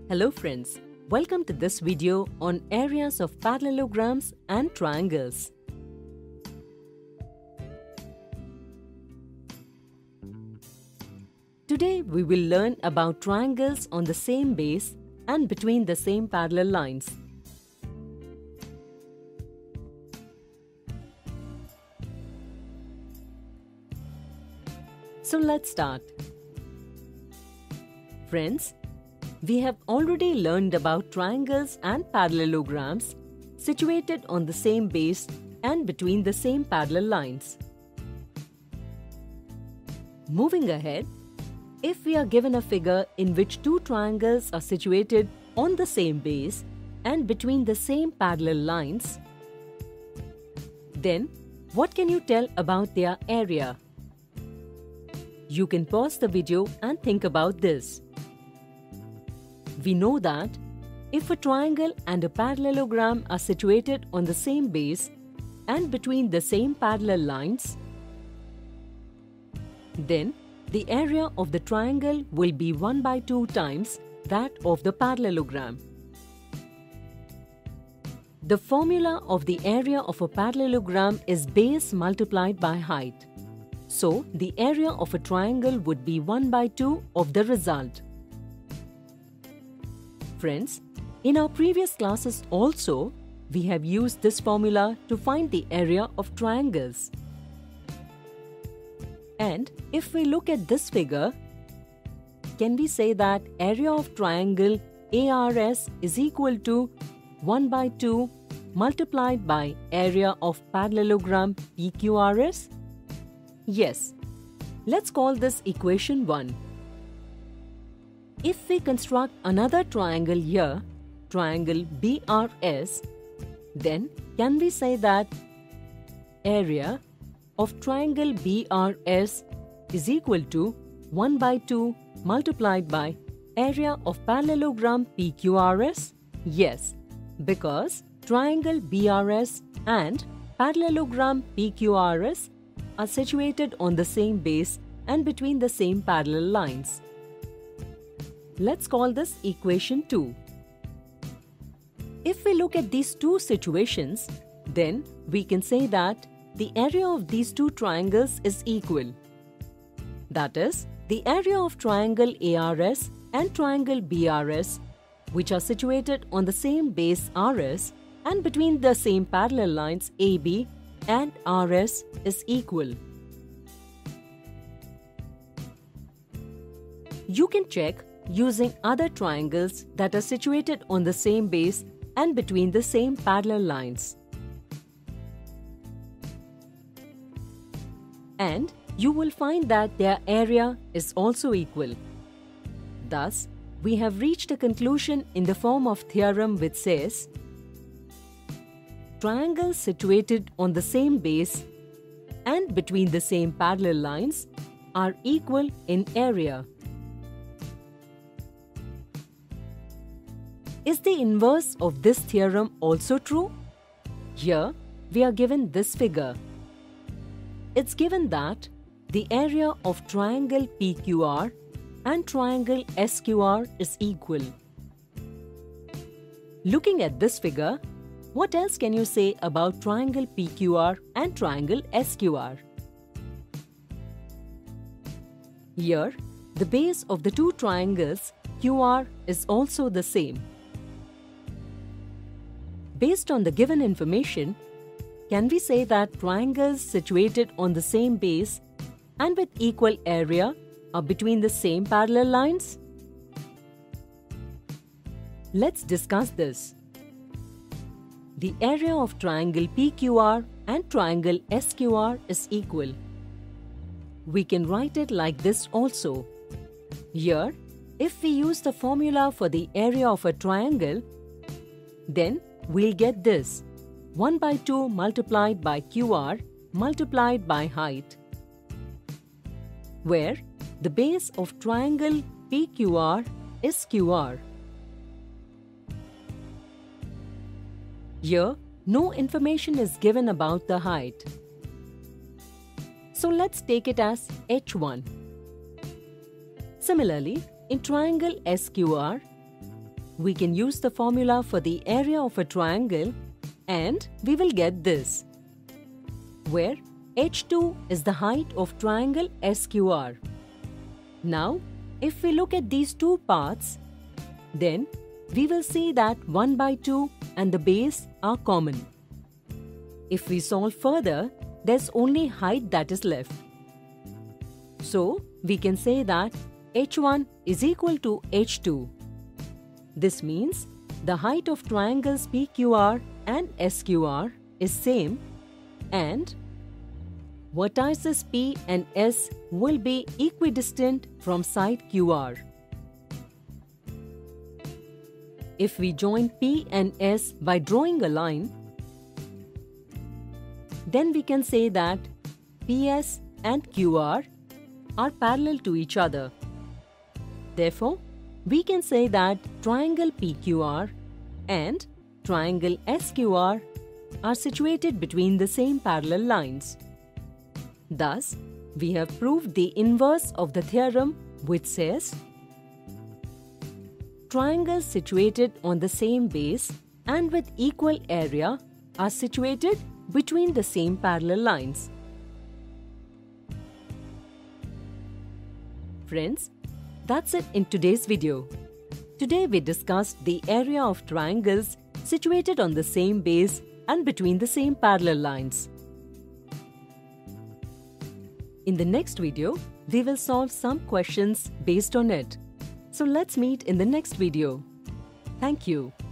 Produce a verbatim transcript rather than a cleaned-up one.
Hello friends, welcome to this video on areas of parallelograms and triangles. Today we will learn about triangles on the same base and between the same parallel lines. So let's start. Friends, we have already learned about triangles and parallelograms situated on the same base and between the same parallel lines. Moving ahead, if we are given a figure in which two triangles are situated on the same base and between the same parallel lines, then what can you tell about their area? You can pause the video and think about this. We know that if a triangle and a parallelogram are situated on the same base and between the same parallel lines, then the area of the triangle will be one by two times that of the parallelogram. The formula of the area of a parallelogram is base multiplied by height. So, the area of a triangle would be one by two of the result. Friends, in our previous classes also, we have used this formula to find the area of triangles. And if we look at this figure, can we say that area of triangle A R S is equal to one by two multiplied by area of parallelogram P Q R S? Yes. Let's call this equation one. If we construct another triangle here, triangle B R S, then can we say that area of triangle B R S is equal to one by two multiplied by area of parallelogram P Q R S? Yes, because triangle B R S and parallelogram P Q R S are situated on the same base and between the same parallel lines. Let's call this equation two. If we look at these two situations, then we can say that the area of these two triangles is equal. That is, the area of triangle A R S and triangle B R S, which are situated on the same base R S and between the same parallel lines A B and R S, is equal. You can check using other triangles that are situated on the same base and between the same parallel lines. And you will find that their area is also equal. Thus, we have reached a conclusion in the form of theorem which says triangles situated on the same base and between the same parallel lines are equal in area. Is the inverse of this theorem also true? Here, we are given this figure. It's given that the area of triangle P Q R and triangle S Q R is equal. Looking at this figure, what else can you say about triangle P Q R and triangle S Q R? Here, the base of the two triangles Q R is also the same. Based on the given information, can we say that triangles situated on the same base and with equal area are between the same parallel lines? Let's discuss this. The area of triangle P Q R and triangle S Q R is equal. We can write it like this also. Here, if we use the formula for the area of a triangle, then we'll get this one by two multiplied by Q R multiplied by height, where the base of triangle P Q R is Q R. Here, no information is given about the height. So let's take it as H one. Similarly, in triangle S Q R, we can use the formula for the area of a triangle and we will get this, where H two is the height of triangle S Q R. Now, if we look at these two parts, then we will see that one by two and the base are common. If we solve further, there's only height that is left. So, we can say that H one is equal to H two. This means the height of triangles P Q R and S Q R is same and vertices P and S will be equidistant from side Q R. If we join P and S by drawing a line, then we can say that P S and Q R are parallel to each other. Therefore, we can say that triangle P Q R and triangle S Q R are situated between the same parallel lines. Thus, we have proved the inverse of the theorem which says triangles situated on the same base and with equal area are situated between the same parallel lines. Friends, that's it in today's video. Today we discussed the area of triangles situated on the same base and between the same parallel lines. In the next video, we will solve some questions based on it. So let's meet in the next video. Thank you.